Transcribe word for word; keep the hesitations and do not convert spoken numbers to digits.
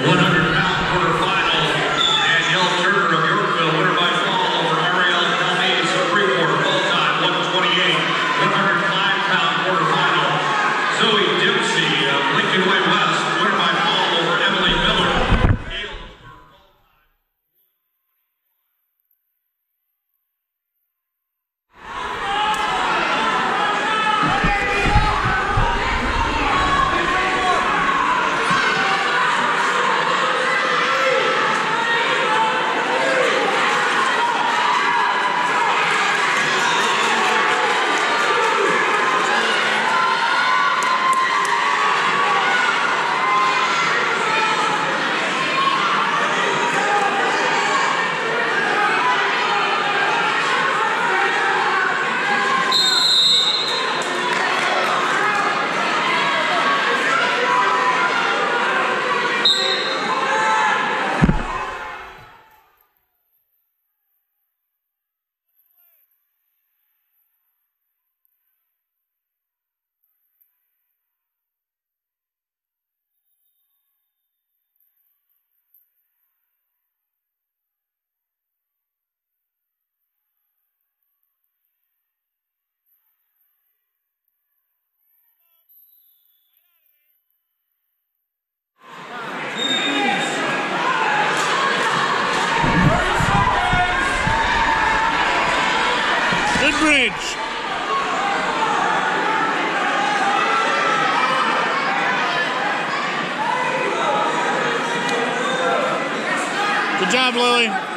one hundred pound quarterfinal. Danielle Turner of Yorkville, winner by fall over Ariel Calmes of Freeport, full time one twenty-eight. one hundred five pound quarterfinal. Zoe Dempsey of Lincoln Way West, winner by fall over Emily Miller. Bridge. Good job, Lily.